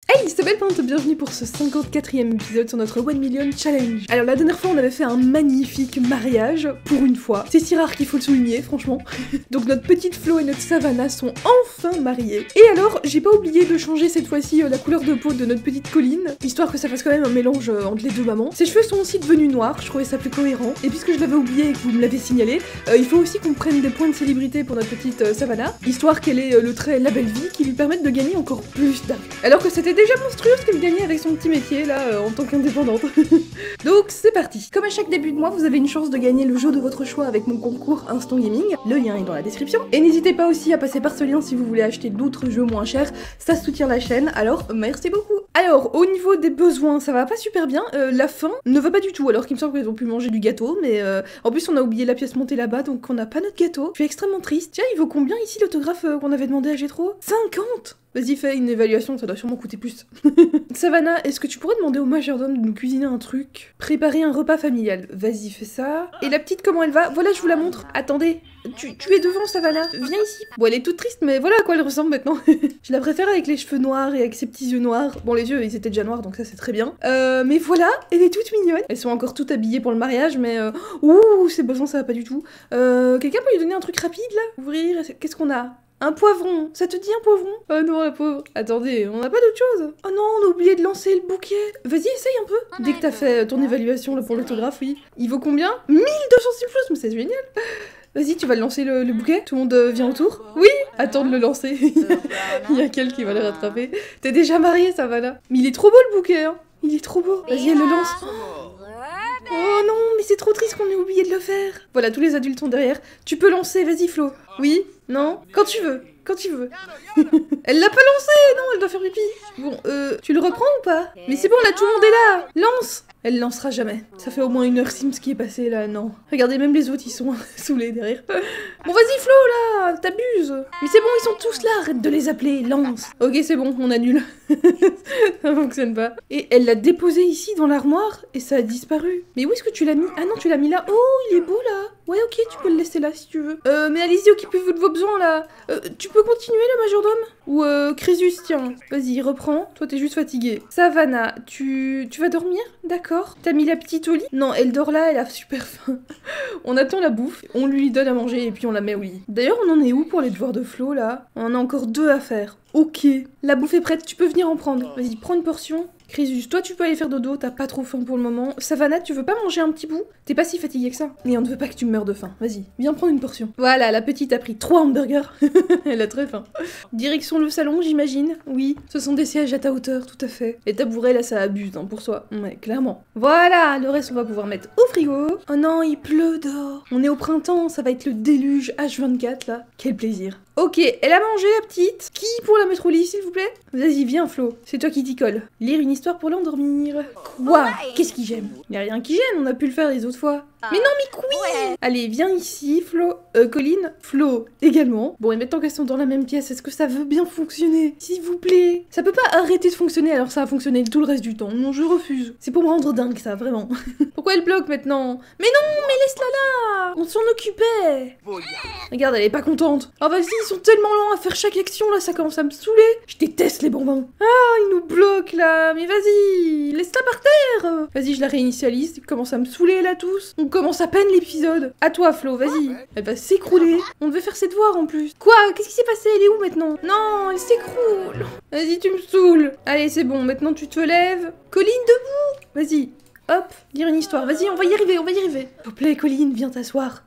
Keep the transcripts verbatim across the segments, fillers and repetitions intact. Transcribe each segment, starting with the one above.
Hey, c'est Belle-Pinte, bienvenue pour ce cinquante-quatrième épisode sur notre one million challenge. Alors la dernière fois on avait fait un magnifique mariage, pour une fois. C'est si rare qu'il faut le souligner, franchement. Donc notre petite Flo et notre Savannah sont enfin mariés. Et alors, j'ai pas oublié de changer cette fois-ci euh, la couleur de peau de notre petite Colline, histoire que ça fasse quand même un mélange euh, entre les deux mamans. Ses cheveux sont aussi devenus noirs, je trouvais ça plus cohérent. Et puisque je l'avais oublié et que vous me l'avez signalé, euh, il faut aussi qu'on prenne des points de célébrité pour notre petite euh, Savannah, histoire qu'elle ait euh, le trait La Belle Vie qui lui permette de gagner encore plus d'argent. Alors que c'était déjà monstrueux ce qu'elle gagnait avec son petit métier là euh, en tant qu'indépendante. Donc c'est parti. Comme à chaque début de mois, vous avez une chance de gagner le jeu de votre choix avec mon concours Instant Gaming. Le lien est dans la description. Et n'hésitez pas aussi à passer par ce lien si vous voulez acheter d'autres jeux moins chers. Ça soutient la chaîne, alors merci beaucoup. Alors au niveau des besoins, ça va pas super bien. Euh, la faim ne va pas du tout, alors qu'il me semble qu'ils ont pu manger du gâteau. Mais euh, en plus on a oublié la pièce montée là-bas, donc on n'a pas notre gâteau. Je suis extrêmement triste. Tiens, il vaut combien ici l'autographe euh, qu'on avait demandé à Gétro? cinquante. Vas-y, fais une évaluation, ça doit sûrement coûter plus. Savannah, est-ce que tu pourrais demander au majordome de nous cuisiner un truc? Préparer un repas familial. Vas-y, fais ça. Et la petite, comment elle va? Voilà, je vous la montre. Attendez, tu, tu es devant, Savannah. Viens ici. Bon, elle est toute triste, mais voilà à quoi elle ressemble maintenant. Je la préfère avec les cheveux noirs et avec ses petits yeux noirs. Bon, les yeux, ils étaient déjà noirs, donc ça, c'est très bien. Euh, mais voilà, elle est toute mignonne. Elles sont encore toutes habillées pour le mariage, mais... Euh... Ouh, ses besoins, ça va pas du tout. Euh, Quelqu'un peut lui donner un truc rapide, là? Ouvrir, qu'est-ce qu'on a? Un poivron, ça te dit un poivron? Oh non, la pauvre. Attendez, on n'a pas d'autre chose? Oh non, on a oublié de lancer le bouquet. Vas-y, essaye un peu. Dès que t'as fait ton évaluation là, pour l'autographe, oui. Il vaut combien? mille deux cents plus, mais c'est génial. Vas-y, tu vas lancer le, le bouquet? Tout le monde euh, vient autour? Oui. Attends de le lancer. Il y a quelqu'un qui va le rattraper. T'es déjà mariée, ça va là. Mais il est trop beau le bouquet, hein. Il est trop beau. Vas-y, elle le lance. Oh non, mais c'est trop triste qu'on ait oublié de le faire. Voilà, tous les adultes sont derrière. Tu peux lancer, vas-y Flo. Oui? Non? Quand tu veux. Quand tu veux. Elle l'a pas lancé. Non, elle doit faire pipi. Bon, euh, tu le reprends ou pas? Mais c'est bon, là, tout le monde est là. Lance. Elle lancera jamais. Ça fait au moins une heure Sims qui est passée, là, non. Regardez, même les autres, ils sont saoulés derrière. Bon, vas-y Flo, là, t'abuses. Mais c'est bon, ils sont tous là, arrête de les appeler, lance. Ok, c'est bon, on annule. Ça fonctionne pas. Et elle l'a déposé ici, dans l'armoire, et ça a disparu. Mais où est-ce que tu l'as mis? Ah non, tu l'as mis là. Oh, il est beau, là. Ouais, ok, tu peux le laisser là, si tu veux. Euh, mais allez-y, occupez-vous de vos besoins, là. Euh, tu peux continuer, le majordome? Ou, euh, Crésus, tiens. Vas-y, reprends. Toi, t'es juste fatiguée. Savannah, tu... tu vas dormir? D'accord. T'as mis la petite au lit? Non, elle dort là, elle a super faim. On attend la bouffe, on lui donne à manger et puis on la met au lit. D'ailleurs, on en est où pour les devoirs de Flo, là? On en a encore deux à faire. Ok. La bouffe est prête, tu peux venir en prendre. Vas-y, prends une portion. Crésus, toi tu peux aller faire dodo, t'as pas trop faim pour le moment. Savannah, tu veux pas manger un petit bout? T'es pas si fatiguée que ça. Et on ne veut pas que tu meurs de faim. Vas-y, viens prendre une portion. Voilà, la petite a pris trois hamburgers. Elle a très faim. Direction le salon, j'imagine. Oui, ce sont des sièges à ta hauteur, tout à fait. Les tabourets, là, ça abuse, hein, pour soi. Ouais, clairement. Voilà, le reste, on va pouvoir mettre au frigo. Oh non, il pleut dehors. On est au printemps, ça va être le déluge H vingt-quatre, là. Quel plaisir. Ok, elle a mangé, la petite. Qui pour la mettre au lit, s'il vous plaît? Vas-y, viens, Flo. C'est toi qui t'y colle. Lire une histoire pour l'endormir. Quoi? Qu'est-ce qui gêne? Y'a rien qui gêne, on a pu le faire les autres fois. Mais non, mais oui. Allez, viens ici, Flo. Euh, Colline. Flo, également. Bon, et maintenant qu'elles sont dans la même pièce, est-ce que ça veut bien fonctionner? S'il vous plaît. Ça peut pas arrêter de fonctionner alors ça a fonctionné tout le reste du temps. Non, je refuse. C'est pour me rendre dingue, ça, vraiment. Pourquoi elle bloque maintenant? Mais non, mais laisse-la là. On s'en occupait. Regarde, elle est pas contente. Oh, vas-y, ils sont tellement lents à faire chaque action, là, ça commence à me saouler. Je déteste les bonbons. Ah, ils nous bloquent, là. Mais vas-y, laisse-la par terre. Vas-y, je la réinitialise. Ils commencent à me saouler, là, tous. On commence à peine l'épisode. À toi, Flo, vas-y. Elle va s'écrouler. On devait faire ses devoirs, en plus. Quoi? Qu'est-ce qui s'est passé? Elle est où, maintenant? Non, elle s'écroule. Vas-y, tu me saoules. Allez, c'est bon, maintenant tu te lèves. Colline, debout. Vas-y. Hop, lire une histoire. Vas-y, on va y arriver, on va y arriver. S'il te plaît, Colline, viens t'asseoir.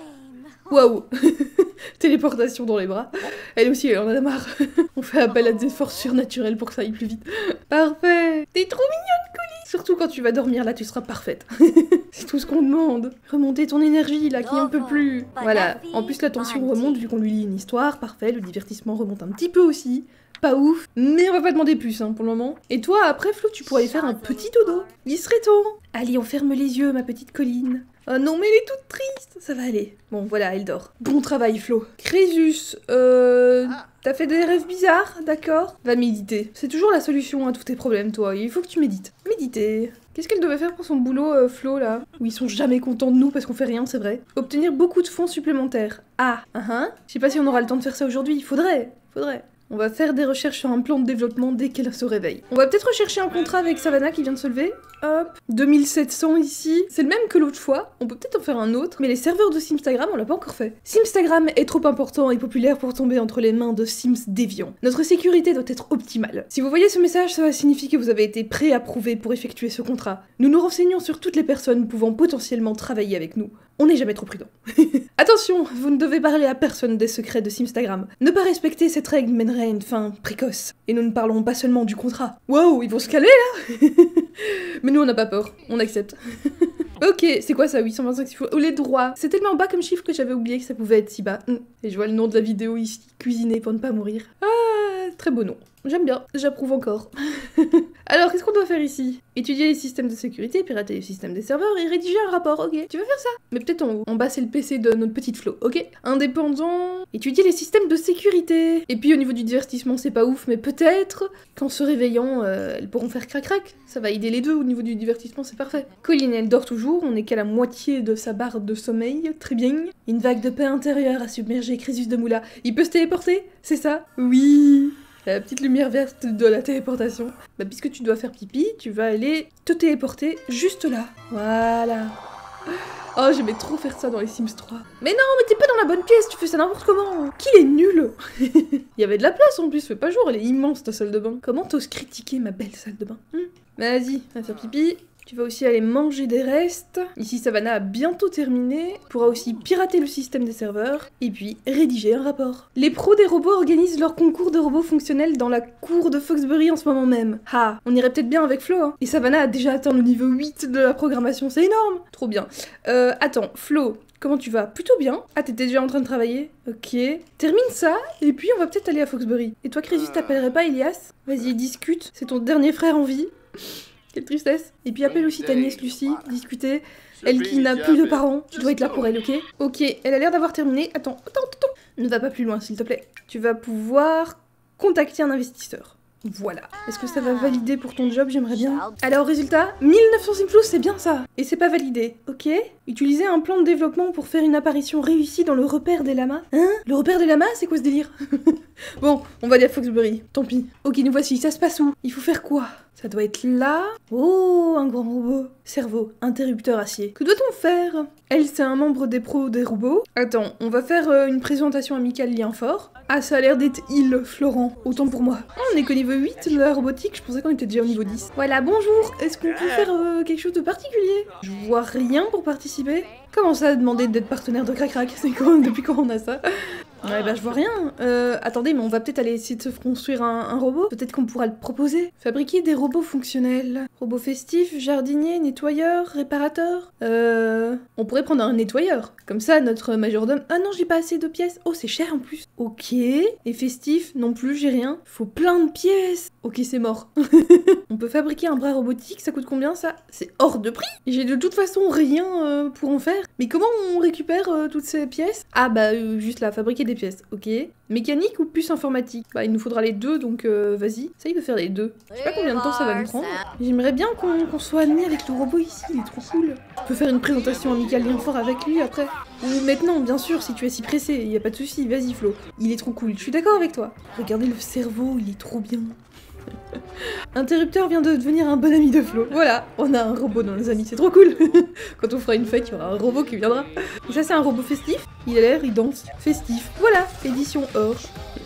Waouh. Téléportation dans les bras. Elle aussi, elle en a marre. On fait appel à des forces surnaturelles pour que ça aille plus vite. Parfait. T'es trop mignonne, Colline. Surtout quand tu vas dormir, là, tu seras parfaite. C'est tout ce qu'on demande. Remonter ton énergie, là, qui en peut plus. Voilà. En plus, la tension remonte vu qu'on lui lit une histoire. Parfait. Le divertissement remonte un petit peu aussi. Pas ouf, mais on va pas demander plus hein, pour le moment. Et toi, après Flo, tu pourrais aller faire un petit dodo. Il serait temps. Allez, on ferme les yeux, ma petite Colline. Oh non, mais elle est toute triste. Ça va aller. Bon, voilà, elle dort. Bon travail, Flo. Crésus, euh... t'as fait des rêves bizarres, d'accord? Va méditer. C'est toujours la solution à tous tes problèmes, toi. Il faut que tu médites. Méditer. Qu'est-ce qu'elle devait faire pour son boulot, euh, Flo, là? Où ils sont jamais contents de nous parce qu'on fait rien, c'est vrai. Obtenir beaucoup de fonds supplémentaires. Ah, uh -huh. Je sais pas si on aura le temps de faire ça aujourd'hui. Il faudrait. Faudrait. On va faire des recherches sur un plan de développement dès qu'elle se réveille. On va peut-être rechercher un contrat avec Savannah qui vient de se lever. Hop, deux mille sept cents ici. C'est le même que l'autre fois. On peut peut-être en faire un autre. Mais les serveurs de Simstagram, on l'a pas encore fait. Simstagram est trop important et populaire pour tomber entre les mains de Sims déviants. Notre sécurité doit être optimale. Si vous voyez ce message, ça va signifier que vous avez été préapprouvé pour effectuer ce contrat. Nous nous renseignons sur toutes les personnes pouvant potentiellement travailler avec nous. On n'est jamais trop prudent. Attention, vous ne devez parler à personne des secrets de Simstagram. Ne pas respecter cette règle mènerait à une fin précoce. Et nous ne parlons pas seulement du contrat. Wow, ils vont se calmer là. Mais nous on n'a pas peur, on accepte. Ok, c'est quoi ça, huit cent vingt-cinq chiffres? Oh, les droits. C'est tellement bas comme chiffre que j'avais oublié que ça pouvait être si bas. Et je vois le nom de la vidéo ici, cuisiner pour ne pas mourir. Ah, très beau nom. J'aime bien, j'approuve encore. Alors, qu'est-ce qu'on doit faire ici? Étudier les systèmes de sécurité, pirater les systèmes des serveurs et rédiger un rapport, ok. Tu veux faire ça? Mais peut-être en haut. En bas, c'est le P C de notre petite Flo, ok. Indépendant, étudier les systèmes de sécurité. Et puis au niveau du divertissement, c'est pas ouf, mais peut-être qu'en se réveillant, euh, elles pourront faire crac-crac. Ça va aider les deux au niveau du divertissement, c'est parfait. Colline, elle dort toujours, on est qu'à la moitié de sa barre de sommeil, très bien. Une vague de paix intérieure a submergé Crésus de Moula. Il peut se téléporter? C'est ça? Oui. La petite lumière verte de la téléportation. Bah puisque tu dois faire pipi, tu vas aller te téléporter juste là. Voilà. Oh, j'aimais trop faire ça dans les Sims trois. Mais non, mais t'es pas dans la bonne pièce, tu fais ça n'importe comment. Qu'il est nul. Il y avait de la place en plus, fais pas jour, elle est immense ta salle de bain. Comment t'oses critiquer ma belle salle de bain? hmm Vas-y, va faire pipi. Tu vas aussi aller manger des restes. Ici, Savannah a bientôt terminé. Pourra aussi pirater le système des serveurs. Et puis, rédiger un rapport. Les pros des robots organisent leur concours de robots fonctionnels dans la cour de Foxbury en ce moment même. Ah, on irait peut-être bien avec Flo, hein. Et Savannah a déjà atteint le niveau huit de la programmation, c'est énorme. Trop bien. Euh, attends, Flo, comment tu vas? Plutôt bien. Ah, t'étais déjà en train de travailler? Ok. Termine ça, et puis on va peut-être aller à Foxbury. Et toi, Crésus, t'appellerais pas Elias? Vas-y, discute. C'est ton dernier frère en vie. Quelle tristesse. Et puis appelle aussi ta nièce Lucie, discuter. Elle qui n'a plus de parents, tu dois être là pour elle, ok? Ok, elle a l'air d'avoir terminé. Attends, attends, attends. Ne va pas plus loin, s'il te plaît. Tu vas pouvoir contacter un investisseur. Voilà. Est-ce que ça va valider pour ton job? J'aimerais bien. Alors, résultat, mille neuf cents Simflouz, c'est bien ça. Et c'est pas validé, ok? Utiliser un plan de développement pour faire une apparition réussie dans le repère des lamas. Hein? Le repère des lamas, c'est quoi ce délire? Bon, on va aller à Foxbury. Tant pis. Ok, nous voici. Ça se passe où? Il faut faire quoi? Ça doit être là. Oh, un grand robot. Cerveau, interrupteur acier. Que doit-on faire? Elle, c'est un membre des pros des robots. Attends, on va faire euh, une présentation amicale lien fort. Ah, ça a l'air d'être il, Florent. Autant pour moi. Oh, on est qu'au niveau huit de la robotique. Je pensais qu'on était déjà au niveau dix. Voilà, bonjour. Est-ce qu'on peut faire euh, quelque chose de particulier? Je vois rien pour participer. Comment ça, demander d'être partenaire de Crac-Crac? C'est quand? Depuis quand on a ça? Ouais, bah je vois rien. Euh, attendez, mais on va peut-être aller essayer de se construire un, un robot. Peut-être qu'on pourra le proposer. Fabriquer des robots fonctionnels. Robot festif, jardinier, nettoyeur, réparateur. Euh... On pourrait prendre un nettoyeur. Comme ça, notre majordome... Ah non, j'ai pas assez de pièces. Oh, c'est cher en plus. Ok. Et festif, non plus, j'ai rien. Faut plein de pièces. Ok, c'est mort. On peut fabriquer un bras robotique, ça coûte combien ça? C'est hors de prix. J'ai de toute façon rien euh, pour en faire. Mais comment on récupère euh, toutes ces pièces? Ah bah, euh, juste là, fabriquer des pièces, ok. Mécanique ou puce informatique? Bah il nous faudra les deux, donc euh, vas-y. Ça, il peut faire les deux. Je sais pas combien de temps ça va nous prendre. J'aimerais bien qu'on qu'on soit amis avec le robot ici, il est trop cool. On peut faire une présentation amicale lien fort avec lui après. Ou maintenant, bien sûr, si tu es si pressé, y a pas de souci. Vas-y Flo, il est trop cool, je suis d'accord avec toi. Regardez le cerveau, il est trop bien. Interrupteur vient de devenir un bon ami de Flo. Voilà, on a un robot dans nos amis, c'est trop cool. Quand on fera une fête, il y aura un robot qui viendra. Et ça, c'est un robot festif. Il a l'air, il danse. Festif. Voilà, édition or.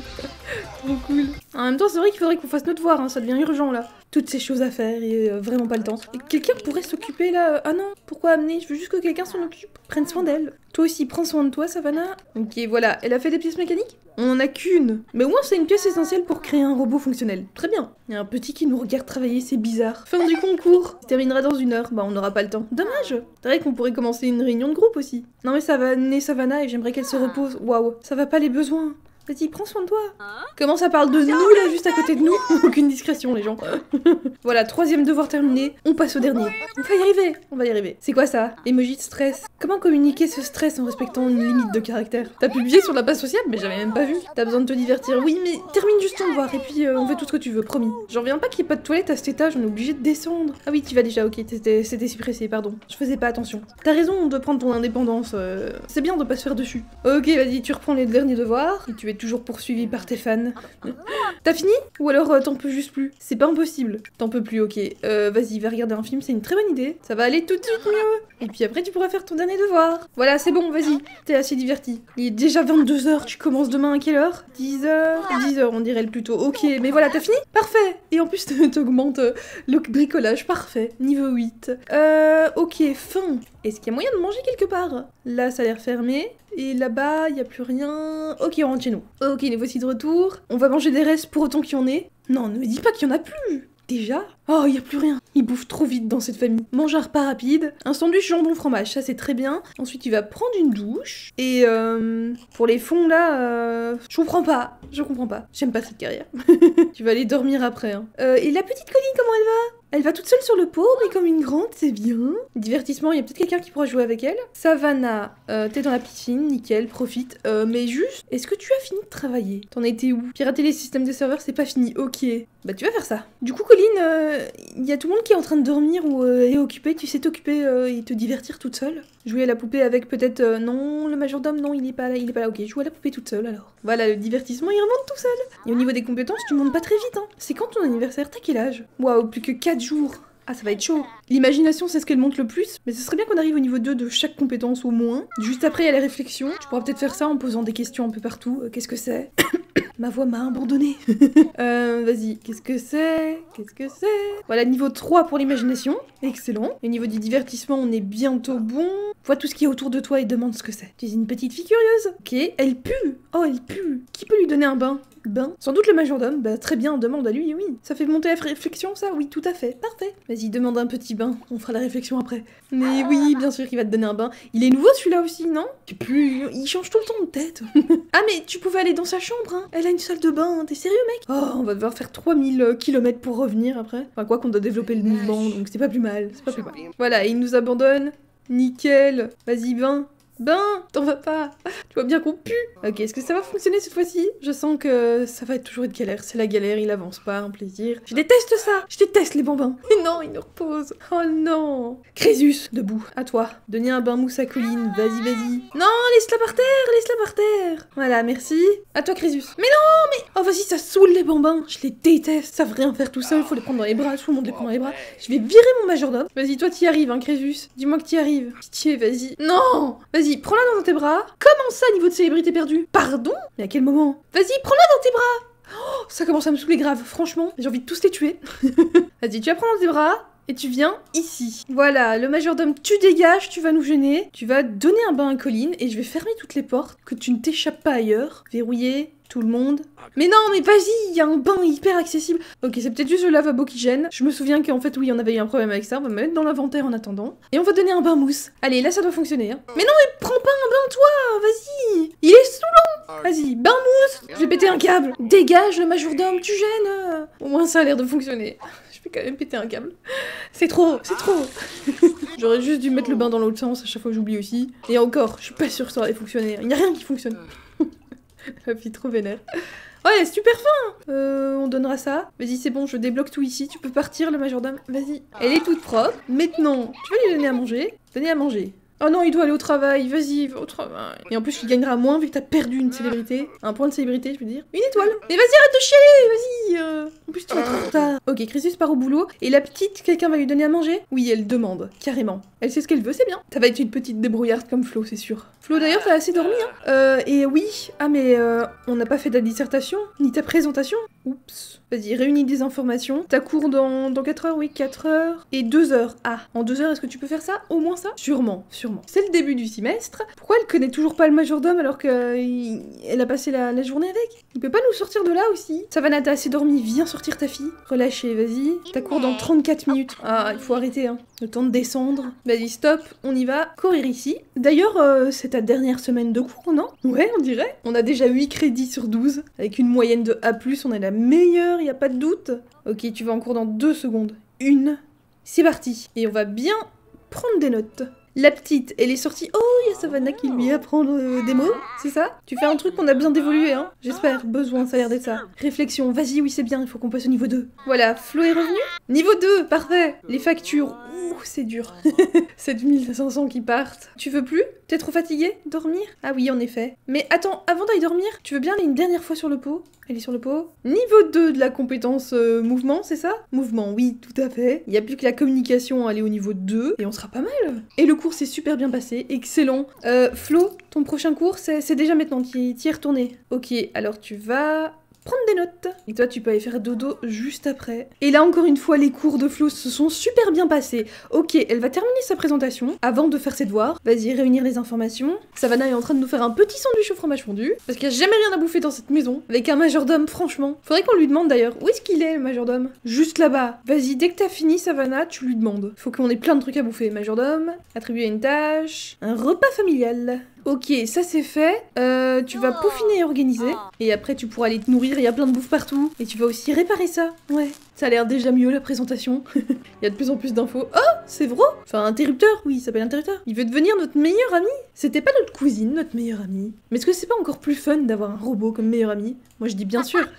Trop cool. En même temps, c'est vrai qu'il faudrait qu'on fasse notre devoir, hein, ça devient urgent là. Toutes ces choses à faire et euh, vraiment pas le temps. Et quelqu'un pourrait s'occuper là. Ah non, pourquoi amener? Je veux juste que quelqu'un s'en occupe. Prenne soin d'elle. Toi aussi, prends soin de toi, Savannah. Ok, voilà. Elle a fait des pièces mécaniques? On en a qu'une. Mais au moins, c'est une pièce essentielle pour créer un robot fonctionnel. Très bien. Il y a un petit qui nous regarde travailler, c'est bizarre. Fin du concours. Il terminera dans une heure. Bah, on n'aura pas le temps. Dommage. C'est vrai qu'on pourrait commencer une réunion de groupe aussi. Non mais ça va naître Savannah et j'aimerais qu'elle se repose. Waouh, ça va pas les besoins. Vas-y, prends soin de toi. Comment ça parle de nous là, juste à côté de nous? Aucune discrétion les gens. Voilà, troisième devoir terminé, on passe au dernier. On va y arriver, on va y arriver. C'est quoi ça? Emoji de stress. Comment communiquer ce stress en respectant une limite de caractère? T'as publié sur la page sociale, mais j'avais même pas vu. T'as besoin de te divertir. Oui, mais termine juste ton devoir et puis euh, on fait tout ce que tu veux, promis. J'en reviens pas qu'il y ait pas de toilette à cet étage, on est obligé de descendre. Ah oui, tu vas déjà, ok, c'était si pressé, pardon. Je faisais pas attention. T'as raison de prendre ton indépendance, euh... c'est bien de pas se faire dessus. Ok, vas-y, tu reprends les derniers devoirs et tu es toujours poursuivi par tes fans. T'as fini? Ou alors euh, t'en peux juste plus? C'est pas impossible. T'en peux plus, ok. Euh, vas-y, va regarder un film, c'est une très bonne idée. Ça va aller tout de suite mieux. Et puis après, tu pourras faire ton dernier devoir. Voilà, c'est bon, vas-y. T'es assez diverti. Il est déjà vingt-deux heures, tu commences demain à quelle heure? dix heures? dix heures, on dirait le plus tôt. Ok, mais voilà, t'as fini? Parfait. Et en plus, t'augmentes euh, le bricolage. Parfait. Niveau huit. Euh, ok, fin. Est-ce qu'il y a moyen de manger quelque part? Là, ça a l'air fermé. Et là-bas, il n'y a plus rien. Ok, on rentre chez nous. Ok, nous voici de retour. On va manger des restes pour autant qu'il y en ait. Non, ne me dis pas qu'il y en a plus. Déjà? Oh, il n'y a plus rien. Il bouffe trop vite dans cette famille. Mange un repas rapide. Un sandwich jambon fromage, ça c'est très bien. Ensuite, tu vas prendre une douche. Et euh, pour les fonds, là, euh, je comprends pas. Je comprends pas. J'aime pas cette carrière. Tu vas aller dormir après. Hein. Euh, et la petite Colline, comment elle va? Elle va toute seule sur le pot, mais comme une grande, c'est bien. Divertissement, il y a peut-être quelqu'un qui pourra jouer avec elle. Savannah, euh, t'es dans la piscine, nickel, profite. Euh, mais juste, est-ce que tu as fini de travailler? T'en étais où? Pirater les systèmes de serveurs, c'est pas fini, ok. Bah tu vas faire ça. Du coup, Colline, il euh, y a tout le monde qui est en train de dormir ou euh, est occupé. Tu sais t'occuper euh, et te divertir toute seule? Jouer à la poupée avec peut-être... Euh, non, le majordome, non, il est pas là, il est pas là, ok. Joue à la poupée toute seule, alors. Voilà, le divertissement, il remonte tout seul. Et au niveau des compétences, tu montes pas très vite, hein. C'est quand ton anniversaire? T'as quel âge? Waouh, plus que quatre jours. Ah, ça va être chaud. L'imagination, c'est ce qu'elle monte le plus, mais ce serait bien qu'on arrive au niveau deux de chaque compétence au moins. Juste après, il y a les réflexions. Tu pourras peut-être faire ça en posant des questions un peu partout. Euh, Qu'est-ce que c'est? Ma voix m'a abandonnée. euh, Vas-y, qu'est-ce que c'est? Qu'est-ce que c'est? Voilà, niveau trois pour l'imagination. Excellent. Et au niveau du divertissement, on est bientôt bon. Vois tout ce qui est autour de toi et demande ce que c'est. Tu es une petite fille curieuse. Ok, elle pue. Oh, elle pue. Qui peut lui donner un bain? Bain. Sans doute le majordome. Bah très bien, demande à lui, oui. Ça fait monter la réflexion, ça? Oui, tout à fait. Parfait. Vas-y, demande un petit bain. On fera la réflexion après. Mais oui, bien sûr qu'il va te donner un bain. Il est nouveau celui-là aussi, non? Plus... Il change tout le temps de tête. Ah mais tu pouvais aller dans sa chambre, hein. Elle a une salle de bain. T'es sérieux, mec? Oh, on va devoir faire trois mille kilomètres pour revenir après. Enfin quoi qu'on doit développer le mouvement, donc c'est pas plus mal. C'est pas plus mal. Voilà, il nous abandonne. Nickel. Vas-y, bain. Ben, t'en vas pas. Tu vois bien qu'on pue. Ok, est-ce que ça va fonctionner cette fois-ci? Je sens que ça va être toujours une galère. C'est la galère, il avance pas, un plaisir. Je déteste ça. Je déteste les bambins. Mais non, il nous repose. Oh non. Crésus, debout. À toi. Donnez un bain mousse à Colline. Vas-y, vas-y. Non, laisse-la par terre, laisse-la par terre. Voilà, merci. À toi, Crésus. Mais non, mais... Oh, vas-y, ça saoule les bambins. Je les déteste. Ça savent rien faire tout seul. Faut les prendre dans les bras. Tout le monde les prend dans les bras. Je vais virer mon majordome. Vas-y, toi, t'y arrives, hein, Crésus. Dis-moi que t'y arrives. Pitié, vas-y. Non. Vas-y. Vas-y, prends-la dans tes bras. Comment ça, niveau de célébrité perdue? Pardon? Mais à quel moment? Vas-y, prends-la dans tes bras. Oh, ça commence à me saouler grave, franchement. J'ai envie de tous les tuer. Vas-y, tu la prends dans tes bras et tu viens ici. Voilà, le majordome, tu dégages, tu vas nous gêner. Tu vas donner un bain à Colline et je vais fermer toutes les portes, que tu ne t'échappes pas ailleurs. Verrouiller tout le monde. Mais non, mais vas-y, il y a un bain hyper accessible. Ok, c'est peut-être juste le lavabo qui gêne. Je me souviens qu'en fait, oui, on avait eu un problème avec ça. On va me mettre dans l'inventaire en attendant. Et on va donner un bain mousse. Allez, là, ça doit fonctionner. Hein. Mais non, mais prends pas un bain, toi. Vas-y. Il est saoulant. Vas-y, bain mousse. Je vais péter un câble. Dégage, le majordome, tu gênes. Au moins, ça a l'air de fonctionner. Je vais quand même péter un câble. C'est trop, c'est trop. J'aurais juste dû mettre le bain dans l'autre sens. À chaque fois, j'oublie aussi. Et encore, je suis pas sûre que ça aurait fonctionné. Il n'y a rien qui fonctionne. La fille trop vénère. Oh, elle est super fin. Euh, on donnera ça. Vas-y, c'est bon, je débloque tout ici. Tu peux partir, le majordome. Vas-y. Elle est toute propre. Maintenant, tu vas lui donner à manger. Donner à manger. Oh non, il doit aller au travail. Vas-y, il va au travail. Et en plus, tu gagneras moins vu que t'as perdu une célébrité. Un point de célébrité, je veux dire. Une étoile. Mais vas-y, arrête de chialer. Vas-y. Euh... En plus, tu vas être en retard. Ok, Crésus part au boulot. Et la petite, quelqu'un va lui donner à manger? Oui, elle demande. Carrément. Elle sait ce qu'elle veut, c'est bien. Ça va être une petite débrouillarde comme Flo, c'est sûr. Flo, d'ailleurs, t'as assez dormi, hein. Euh, et oui. Ah, mais euh, on n'a pas fait ta dissertation, ni ta présentation. Oups. Vas-y, réunis des informations. T'as cours dans, dans quatre heures, oui, quatre heures. Et deux heures. Ah, en deux heures, est-ce que tu peux faire ça? Au moins ça? Sûrement, sûrement. C'est le début du semestre. Pourquoi elle connaît toujours pas le majordome alors qu'elle a passé la, la journée avec? Il peut pas nous sortir de là aussi? Savannah, t'as assez dormi, viens sortir ta fille. Relâchez, vas-y. T'as cours dans trente-quatre minutes. Ah, il faut arrêter, hein. Le temps de descendre. Vas-y, stop, on y va. Courir ici. D'ailleurs, euh, c'est ta dernière semaine de cours, non? Ouais, on dirait. On a déjà huit crédits sur douze. Avec une moyenne de A plus, on est la meilleure, y a pas de doute. Ok, tu vas en cours dans deux secondes. Une. C'est parti. Et on va bien prendre des notes. La petite, elle est sortie. Oh, il y a Savannah qui lui apprend euh, des mots, c'est ça? Tu fais un truc qu'on a besoin d'évoluer, hein? J'espère. Besoin, ça a l'air d'être ça. Réflexion, vas-y, oui, c'est bien, il faut qu'on passe au niveau deux. Voilà, Flo est revenu? Niveau deux, parfait. Les factures, ouh, c'est dur. sept mille cinq cents qui partent. Tu veux plus? T'es trop fatigué? Dormir? Ah oui, en effet. Mais attends, avant d'aller dormir, tu veux bien aller une dernière fois sur le pot? Elle est sur le pot. Niveau deux de la compétence euh, mouvement, c'est ça? Mouvement, oui, tout à fait. Il n'y a plus que la communication à aller au niveau deux, et on sera pas mal. Et le cours s'est super bien passé, excellent. Euh, Flo, ton prochain cours, c'est déjà maintenant, t'y es retourné. Ok, alors tu vas... prendre des notes. Et toi, tu peux aller faire dodo juste après. Et là, encore une fois, les cours de Flo se sont super bien passés. Ok, elle va terminer sa présentation avant de faire ses devoirs. Vas-y, réunir les informations. Savannah est en train de nous faire un petit sandwich au fromage fondu. Parce qu'il n'y a jamais rien à bouffer dans cette maison. Avec un majordome, franchement. Faudrait qu'on lui demande d'ailleurs. Où est-ce qu'il est, le majordome? Juste là-bas. Vas-y, dès que t'as fini, Savannah, tu lui demandes. Faut qu'on ait plein de trucs à bouffer. Majordome, attribuer une tâche, un repas familial. Ok, ça c'est fait. Euh, tu vas peaufiner et organiser. Et après, tu pourras aller te nourrir. Il y a plein de bouffe partout. Et tu vas aussi réparer ça. Ouais. Ça a l'air déjà mieux la présentation. Il y a de plus en plus d'infos. Oh, c'est vrai. Enfin, interrupteur. Oui, il s'appelle interrupteur. Il veut devenir notre meilleur ami. C'était pas notre cousine, notre meilleure amie. Mais est-ce que c'est pas encore plus fun d'avoir un robot comme meilleur ami? Moi, je dis bien sûr.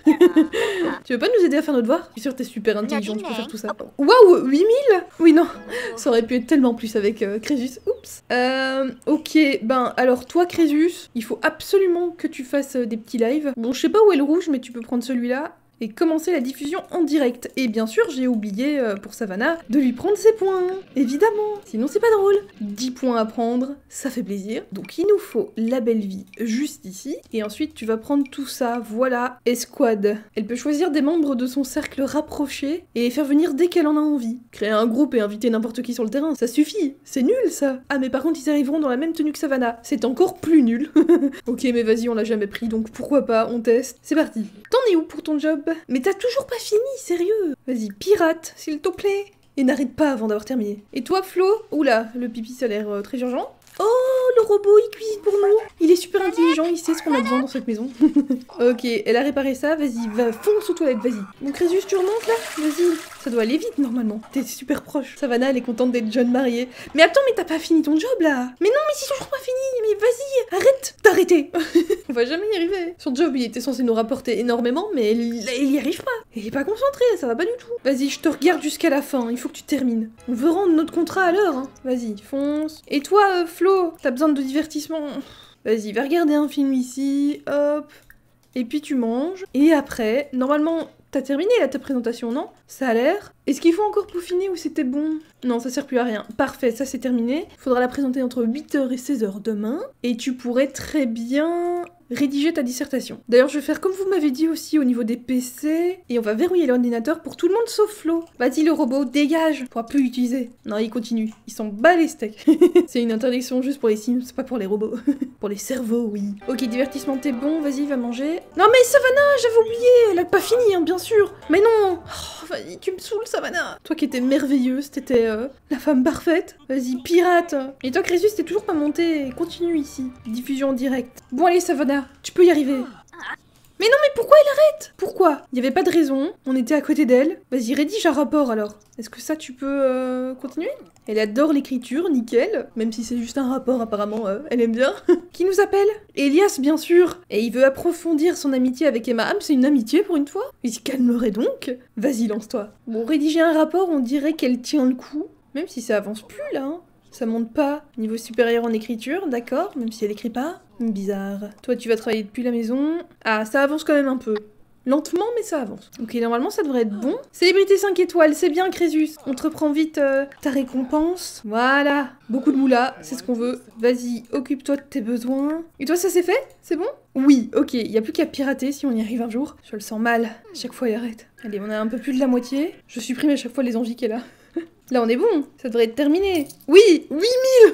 Tu veux pas nous aider à faire nos devoirs? Je suis sûre que t'es super intelligent, tu peux faire tout ça. Waouh, huit mille? Oui, non. Ça aurait pu être tellement plus avec euh, Crésus. Oups. Euh, ok, ben alors toi, Crésus, il faut absolument que tu fasses euh, des petits lives. Bon, je sais pas où est le rouge, mais tu peux prendre celui-là. Et commencer la diffusion en direct. Et bien sûr, j'ai oublié, euh, pour Savannah, de lui prendre ses points. Évidemment. Sinon, c'est pas drôle. dix points à prendre, ça fait plaisir. Donc, il nous faut la belle vie juste ici. Et ensuite, tu vas prendre tout ça. Voilà. Escouade. Elle peut choisir des membres de son cercle rapproché et les faire venir dès qu'elle en a envie. Créer un groupe et inviter n'importe qui sur le terrain, ça suffit. C'est nul, ça. Ah, mais par contre, ils arriveront dans la même tenue que Savannah. C'est encore plus nul. Ok, mais vas-y, on l'a jamais pris, donc pourquoi pas, on teste. C'est parti. T'en es où pour ton job? Mais t'as toujours pas fini, sérieux. Vas-y, pirate, s'il te plaît. Et n'arrête pas avant d'avoir terminé. Et toi, Flo? Oula, le pipi, ça a l'air euh, très urgent. Oh, le robot, il cuisine pour nous. Il est super intelligent, il sait ce qu'on a besoin dans cette maison. Ok, elle a réparé ça, vas-y, va, fonce aux toilettes, vas-y. Mon Crésus, tu remontes là? Vas-y. Ça doit aller vite, normalement. T'es super proche. Savannah, elle est contente d'être jeune mariée. Mais attends, mais t'as pas fini ton job, là? Mais non, mais c'est toujours pas fini. Mais vas-y, arrête d'arrêter. On va jamais y arriver. Son job, il était censé nous rapporter énormément, mais elle, elle y arrive pas. Elle est pas concentrée, ça va pas du tout. Vas-y, je te regarde jusqu'à la fin, il faut que tu termines. On veut rendre notre contrat à l'heure, hein. Vas-y, fonce. Et toi, euh, Flo, t'as besoin de divertissement? Vas-y, va regarder un film ici, hop. Et puis tu manges. Et après, normalement... T'as terminé là ta présentation, non? Ça a l'air. Est-ce qu'il faut encore peaufiner ou c'était bon? Non, ça sert plus à rien. Parfait, ça c'est terminé. Faudra la présenter entre huit heures et seize heures demain. Et tu pourrais très bien rédiger ta dissertation. D'ailleurs, je vais faire comme vous m'avez dit aussi au niveau des P C. Et on va verrouiller l'ordinateur pour tout le monde sauf Flo. Vas-y le robot, dégage. On pourra plus l'utiliser. Non, il continue. Il s'en bat les steaks. C'est une interdiction juste pour les Sims, c'est pas pour les robots. Pour les cerveaux, oui. Ok, divertissement, t'es bon, vas-y, va manger. Non mais Savannah, j'avais oublié. Elle a pas fini, hein, bien sûr. Mais non. Oh, vas-y, tu me saoules, Savannah. Toi qui étais merveilleuse, t'étais euh, la femme parfaite. Vas-y, pirate. Et toi, Crésus, t'es toujours pas monté. Continue ici. Diffusion en direct. Bon, allez, Savannah, tu peux y arriver. Mais non, mais pourquoi elle arrête? Pourquoi? Il y avait pas de raison, on était à côté d'elle. Vas-y, rédige un rapport alors. Est-ce que ça, tu peux euh, continuer? Elle adore l'écriture, nickel. Même si c'est juste un rapport, apparemment, euh, elle aime bien. Qui nous appelle? Elias, bien sûr. Et il veut approfondir son amitié avec Emma. Ah, mais c'est une amitié pour une fois? Il se calmerait donc. Vas-y, lance-toi. Bon, rédiger un rapport, on dirait qu'elle tient le coup. Même si ça avance plus, là, hein. Ça monte pas. Niveau supérieur en écriture, d'accord, même si elle écrit pas. Bizarre. Toi, tu vas travailler depuis la maison. Ah, ça avance quand même un peu. Lentement, mais ça avance. Ok, normalement, ça devrait être bon. Célébrité cinq étoiles, c'est bien, Crésus. On te reprend vite euh, ta récompense. Voilà. Beaucoup de moula, c'est ce qu'on veut. Vas-y, occupe-toi de tes besoins. Et toi, ça c'est fait? C'est bon? Oui, ok. Il n'y a plus qu'à pirater si on y arrive un jour. Je le sens mal. À chaque fois, il arrête. Allez, on a un peu plus de la moitié. Je supprime à chaque fois les envies qu'elle a. Là, on est bon. Ça devrait être terminé. Oui, huit mille.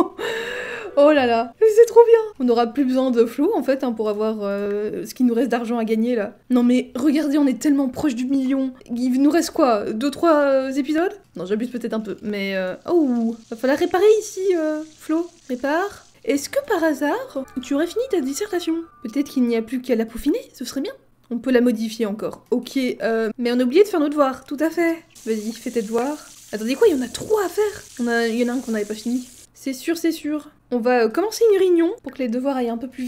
Oh là là, c'est trop bien. On n'aura plus besoin de Flo, en fait, hein, pour avoir euh, ce qui nous reste d'argent à gagner, là. Non mais, regardez, on est tellement proche du million. Il nous reste quoi? Deux, trois euh, épisodes? Non, j'abuse peut-être un peu, mais... Euh... Oh, va falloir réparer ici, euh, Flo. Répare. Est-ce que, par hasard, tu aurais fini ta dissertation? Peut-être qu'il n'y a plus qu'à la peaufiner, ce serait bien. On peut la modifier encore. Ok, euh... mais on a oublié de faire nos devoirs, tout à fait. Vas-y, fais tes devoirs. Attendez, quoi, il y en a trois à faire? On a... Il y en a un qu'on n'avait pas fini. C'est sûr, c'est sûr. On va euh, commencer une réunion pour que les devoirs aillent un peu plus vite.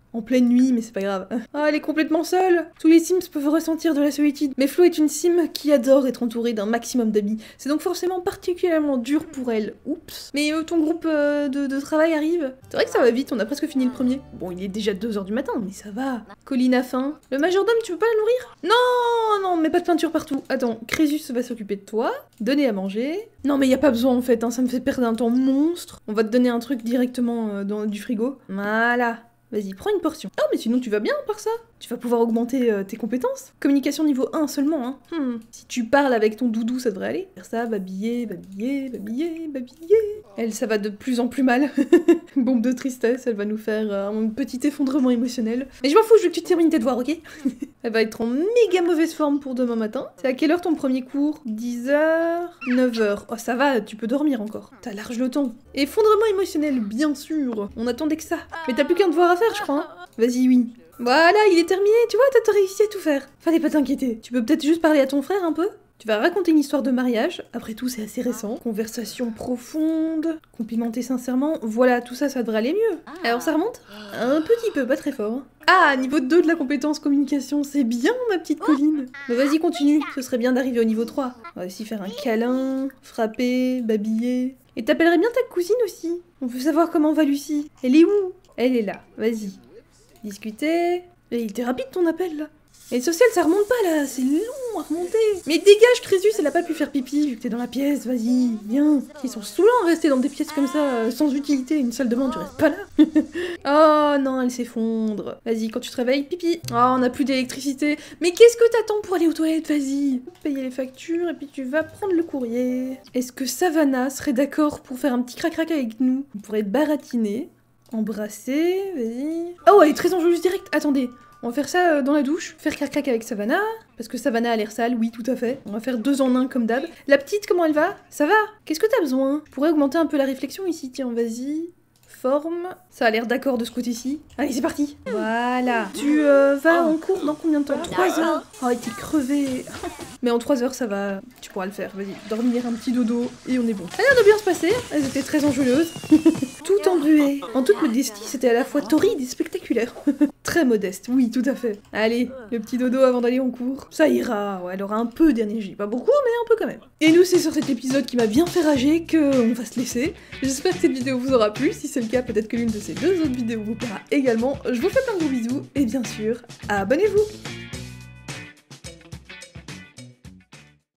en pleine nuit, mais c'est pas grave. Ah, elle est complètement seule. Tous les Sims peuvent ressentir de la solitude. Mais Flo est une Sim qui adore être entourée d'un maximum d'amis. C'est donc forcément particulièrement dur pour elle. Oups. Mais euh, ton groupe euh, de, de travail arrive. C'est vrai que ça va vite, on a presque fini le premier. Bon, il est déjà deux heures du matin, mais ça va. Colline a faim. Le majordome, tu veux pas la nourrir? Non, non, mais pas de peinture partout. Attends, Crésus va s'occuper de toi. Donner à manger. Non, mais y a pas besoin en fait, hein, ça me fait perdre un temps monstre. On va te donner un truc directement euh, dans du frigo. Voilà. Vas-y, prends une portion. Ah, mais sinon tu vas bien par ça. Tu vas pouvoir augmenter euh, tes compétences. Communication niveau un seulement, hein. Hmm. Si tu parles avec ton doudou, ça devrait aller. Faire ça, babiller, babiller, babiller, babiller. Elle, ça va de plus en plus mal. Bombe de tristesse, elle va nous faire euh, un petit effondrement émotionnel. Mais je m'en fous, je veux que tu termines tes devoirs, ok? Elle va être en méga mauvaise forme pour demain matin. C'est à quelle heure ton premier cours? dix heures, neuf heures. Oh, ça va, tu peux dormir encore. T'as large le temps. Effondrement émotionnel, bien sûr. On attendait que ça. Mais t'as plus qu'un devoir à faire, je crois. Hein. Vas-y, oui. Voilà, il est terminé, tu vois, t'as réussi à tout faire. Fallait pas t'inquiéter. Tu peux peut-être juste parler à ton frère un peu? Tu vas raconter une histoire de mariage, après tout c'est assez récent. Conversation profonde, complimenter sincèrement, voilà, tout ça, ça devrait aller mieux. Alors ça remonte? Un petit peu, pas très fort. Ah, niveau deux de la compétence communication, c'est bien ma petite Colline. Mais vas-y, continue, ce serait bien d'arriver au niveau trois. On va aussi faire un câlin, frapper, babiller... Et t'appellerais bien ta cousine aussi. On veut savoir comment va Lucie. Elle est où? Elle est là, vas-y. Discuter... Et il était rapide ton appel là. Et le social, ça remonte pas là, c'est long à remonter. Mais dégage, Crésus, elle a pas pu faire pipi vu que t'es dans la pièce, vas-y, viens. Ils sont saoulants à rester dans des pièces comme ça, euh, sans utilité, une salle de bain, tu restes pas là. Oh non, elle s'effondre. Vas-y, quand tu te réveilles, pipi. Oh, on a plus d'électricité. Mais qu'est-ce que t'attends pour aller aux toilettes, vas-y. Payer les factures et puis tu vas prendre le courrier. Est-ce que Savannah serait d'accord pour faire un petit crac-crac avec nous? On pourrait baratiner, embrasser, vas-y. Oh, elle est très enjoueuse direct, attendez. On va faire ça dans la douche, faire crac-crac avec Savannah, parce que Savannah a l'air sale, oui, tout à fait. On va faire deux en un comme d'hab. La petite, comment elle va? Ça va? Qu'est-ce que t'as besoin? Je pourrais augmenter un peu la réflexion ici, tiens, vas-y. Forme. Ça a l'air d'accord de ce côté-ci. Allez, c'est parti. Voilà. Tu euh, vas en cours dans combien de temps? trois heures. Oh, t'es crevé. Mais en trois heures, ça va. Tu pourras le faire. Vas-y, dormir un petit dodo et on est bon. Ça a l'air de bien se passer. Elles étaient très enjôleuses. Tout englué. En toute modestie, c'était à la fois torride et spectaculaire. Très modeste, oui, tout à fait. Allez, le petit dodo avant d'aller en cours. Ça ira, ouais, elle aura un peu d'énergie. Pas beaucoup, mais un peu quand même. Et nous, c'est sur cet épisode qui m'a bien fait rager qu'on va se laisser. J'espère que cette vidéo vous aura plu. Si c'est le cas, peut-être que l'une de ces deux autres vidéos vous plaira également. Je vous fais plein de gros bisous. Et bien sûr, abonnez-vous!